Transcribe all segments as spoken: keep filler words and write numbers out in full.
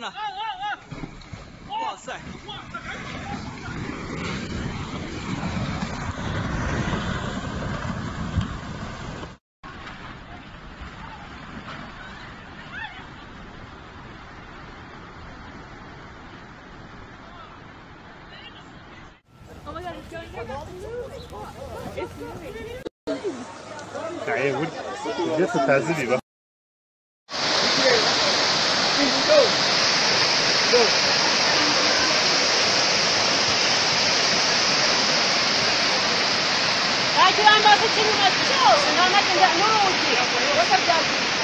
呐！哇塞！ تعالى ود جت تعزلي بقى Lagi anda sini masuk, nama tidak nurut. Bekerja.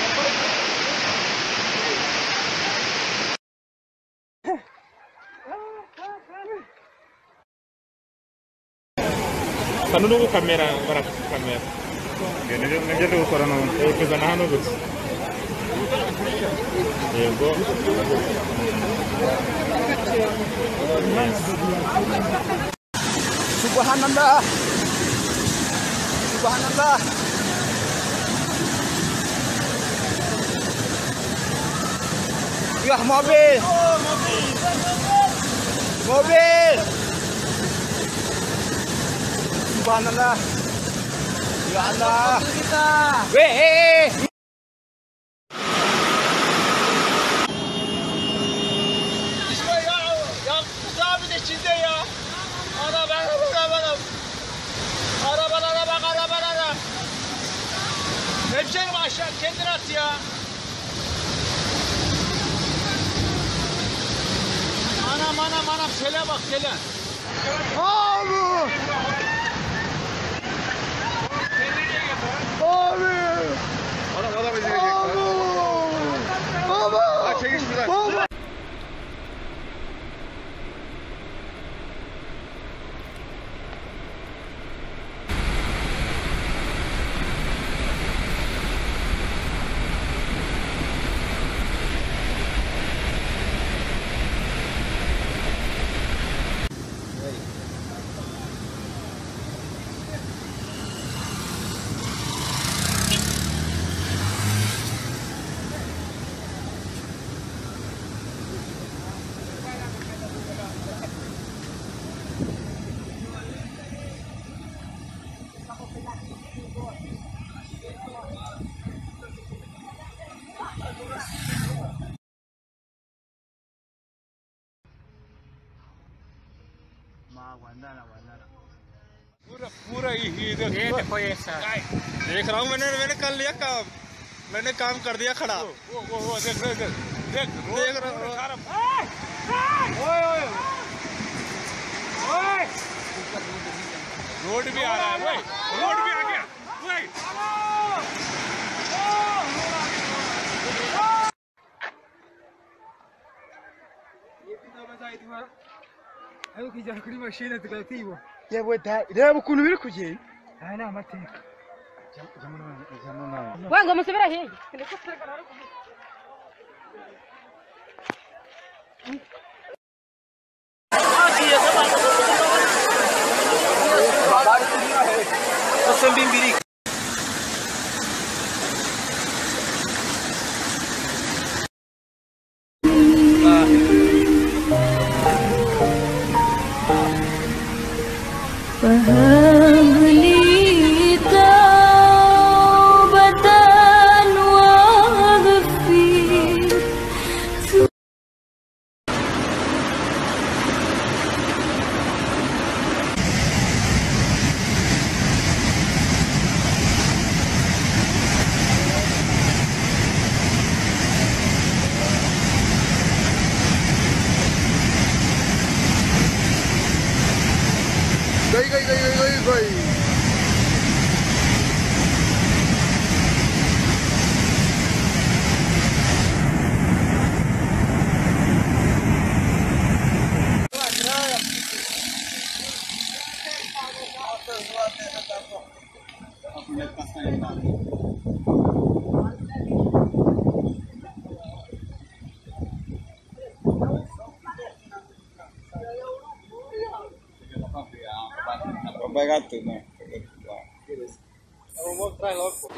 Kanu nunggu kamera, barak kamera. Gini dia ngejar tuh koran orang. Eh, kesana anu bos. Ya, go. Subhanallah. Subhanallah. Ya mobil. Mobil. Subhanallah. Ya Allah. Weh. Hemşerim aşağı kendini at ya. Anam anam anam sele bak sele. Abi. Abi. Adam adam edecek. Baba. Baba. Çekiş buradan. Baba. Wandana wandana पूरा पूरा ही देखो ये सर देख रहा हूँ मैंने मैंने कर लिया काम मैंने काम कर दिया खड़ा वो वो वो देख देख देख देख रहा हूँ ओए ओए ओए रोड भी आ रहा है ओए रोड भी आ गया ओए ये कितना बजा है तुम्हारा أيوة كي جاك لي ماشينة تقاتيبه يا ودها لا بكون ويلكو جاي أنا ما تيك جمعنا جمعنا وين قوم سبرا هي Gay gay gay gay gay Vai gato, né? Eu vou mostrar logo.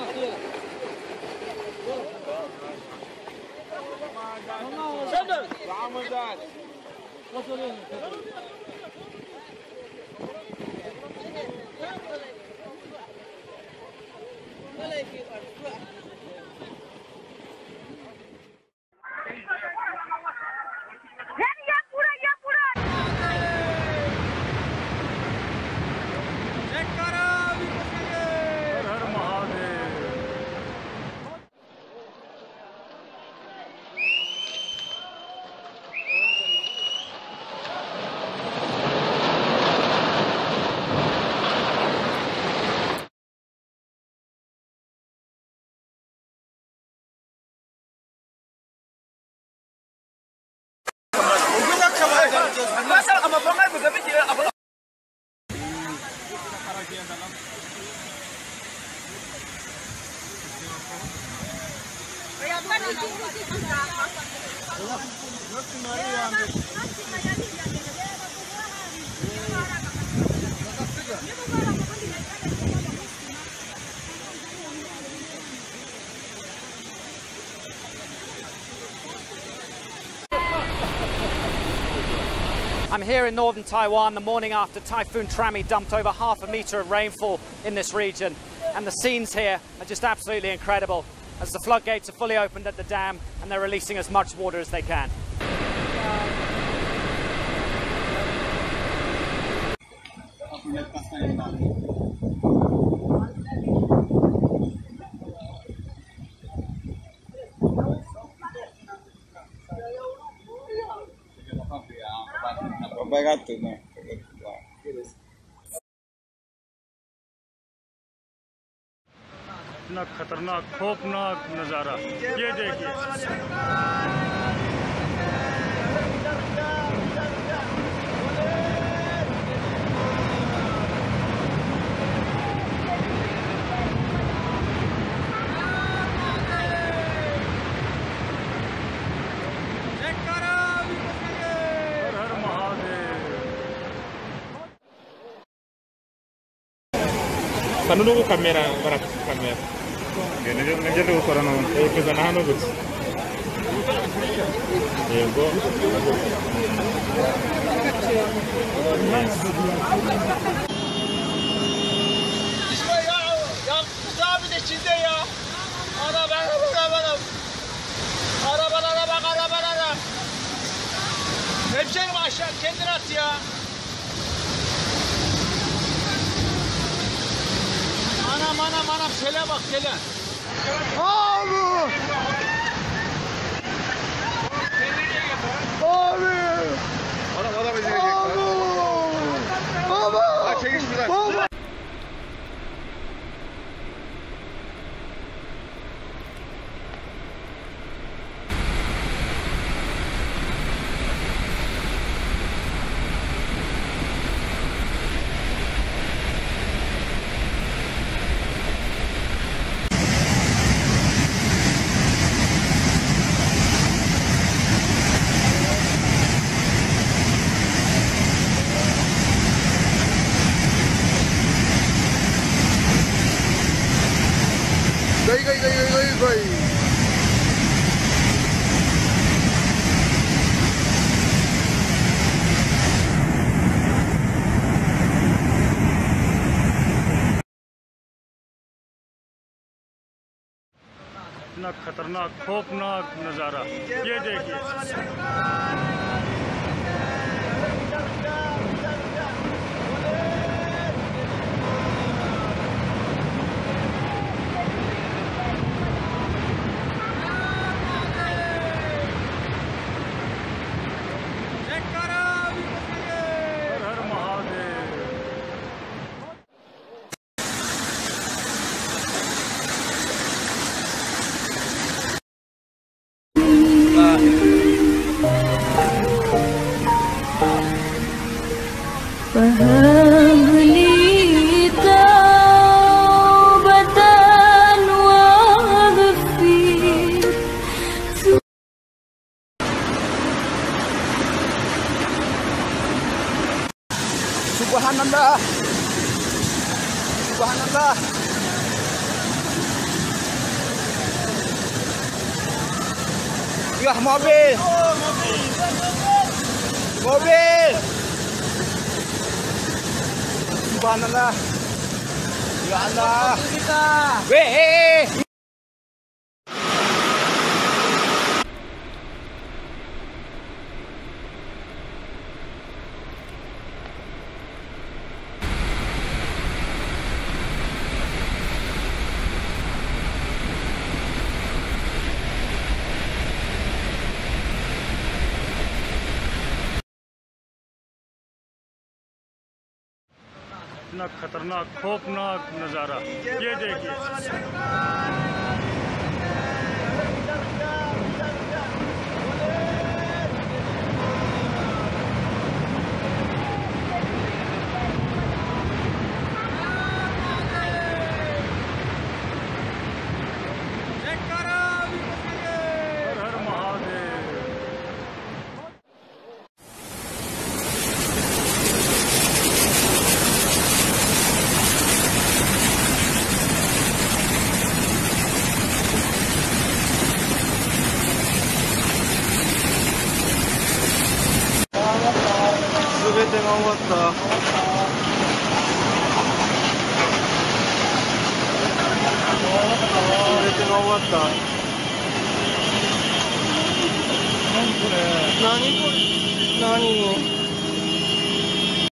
I'm here in northern Taiwan the morning after Typhoon Trami dumped over half a metre of rainfall in this region. And the scenes here are just absolutely incredible as the floodgates are fully opened at the dam and they're releasing as much water as they can. इतना खतरनाक खौफनाक नज़ारा ये देखिए। Panunong ko kamera, barak kamera. Ganun yung nandiyan ko para naman. Eh, kaganahan ko. Ayan ko. İşte ya, ya caminin içinde ya. Arabalara bak, arabalara. Arabalara bak, arabalara. Hemşerim aşağı kendini at ya. Anam anam anam sele bak sele. Abi! Abi! Adam adam edecek. Abi! Baba! Ha çekiş buradan. Baba! Gay, gay, gay, gay, gay, gay. इतना खतरनाक खौफनाक नज़ारा ये देखिए। Subhanallah. Subhanallah. Wah, mobil. Mobil. Subhanallah. Ya Allah. Weh. इतना खतरनाक खौफनाक नज़ारा ये देखिए। 全てが終わった。全てが終わった。何これ？何これ？何？